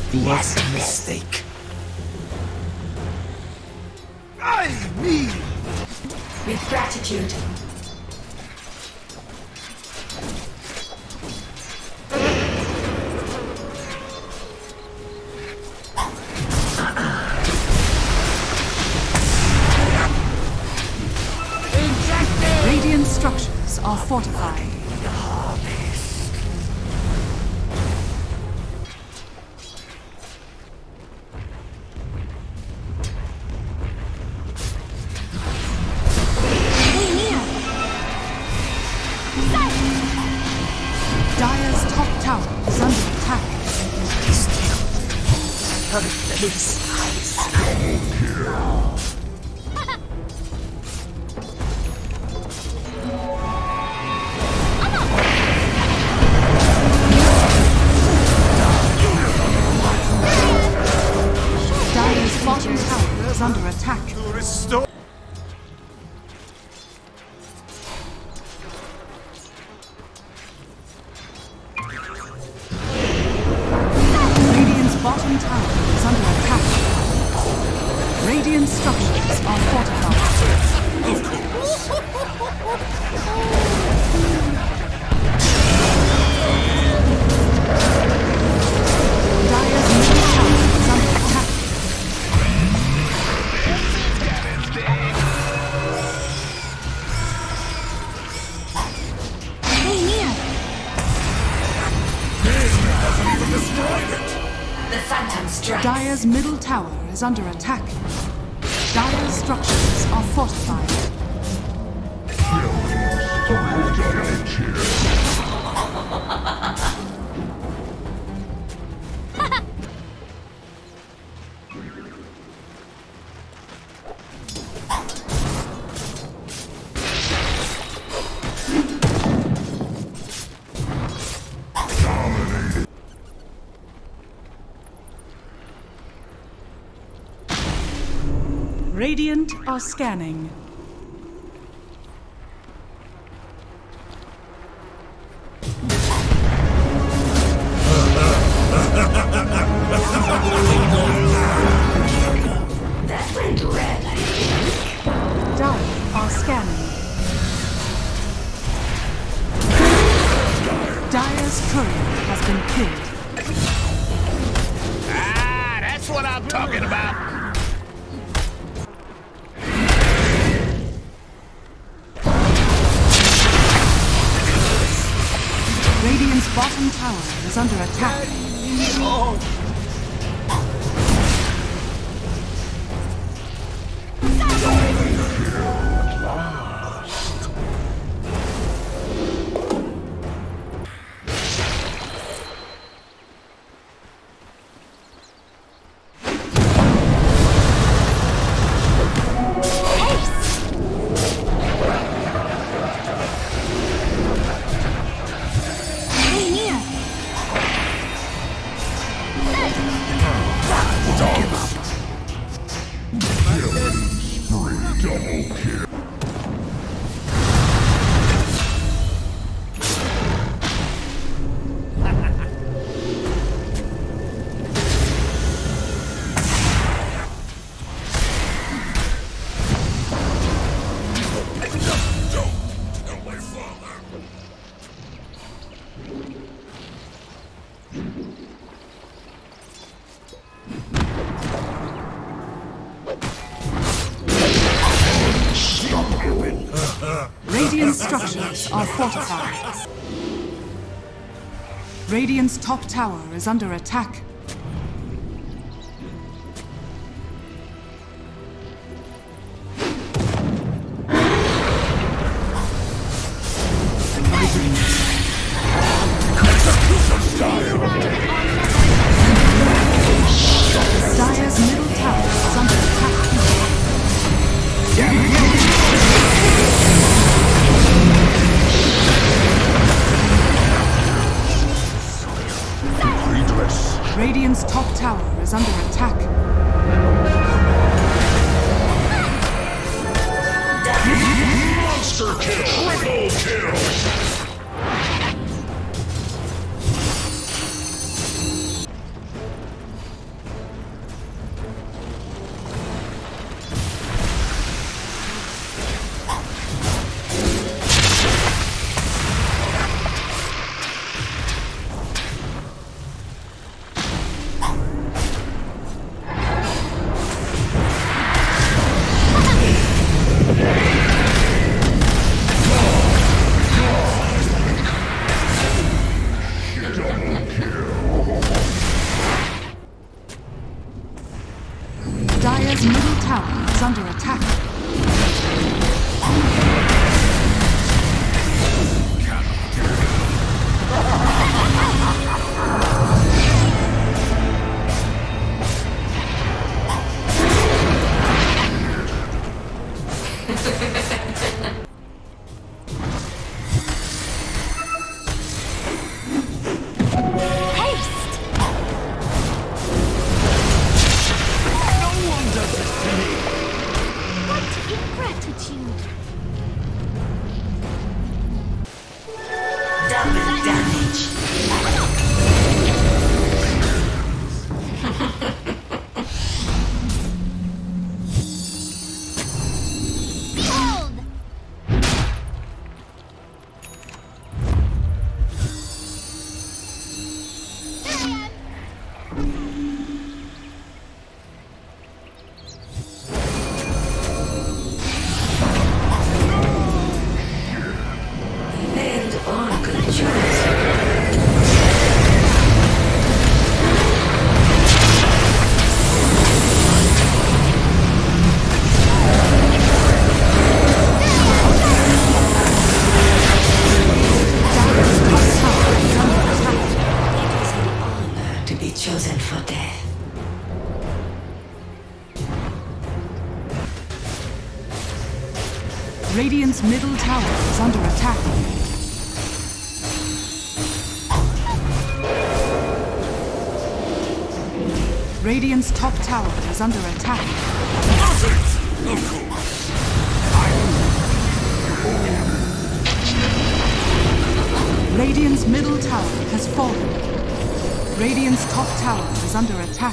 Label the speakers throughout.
Speaker 1: was a mistake. Me!
Speaker 2: With gratitude.
Speaker 3: Radiant structures are fortified. Dire's top tower is under attack.
Speaker 1: Her face.
Speaker 3: Dire's bottom tower is under attack.
Speaker 1: Restore.
Speaker 3: Radiant's bottom tower is under attack. Radiant structures are fortified. Dire's middle tower is under attack.
Speaker 2: The Phantom strikes.
Speaker 3: Dire's middle tower is under attack. Dire's structures are fortified. Radiant are scanning.
Speaker 2: That went red, I think.
Speaker 3: Dire are scanning. Dire's courier has been killed.
Speaker 4: Ah, that's what I'm talking about.
Speaker 3: Radiant's bottom tower is under attack. Radiant structures are fortified. Radiant's top tower is under attack. Dire's middle tower is under attack. Radiant's top tower is under attack.
Speaker 4: Monster kill! Triple kill!
Speaker 3: tower is under attack. Radiant's middle tower is under attack. Radiant's top tower is under attack. Radiant's middle tower has fallen. Radiant's top tower is under attack.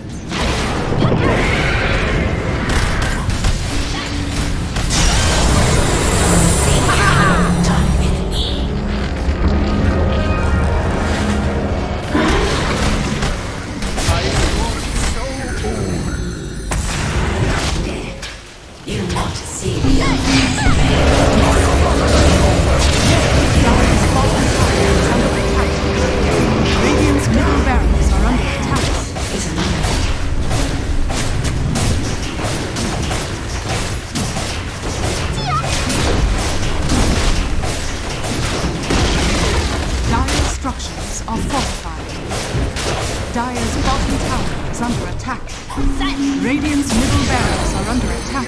Speaker 3: Radiant's middle barracks are under attack.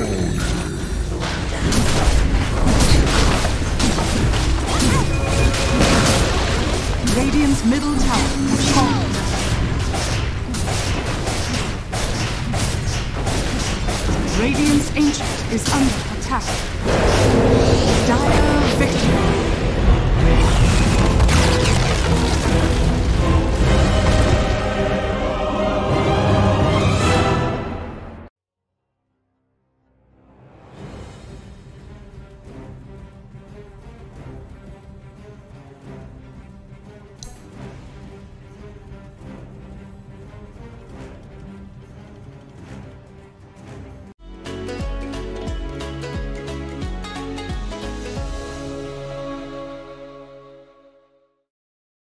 Speaker 3: Radiant's middle tower has fallen. Radiant's ancient is under attack. Dire victory.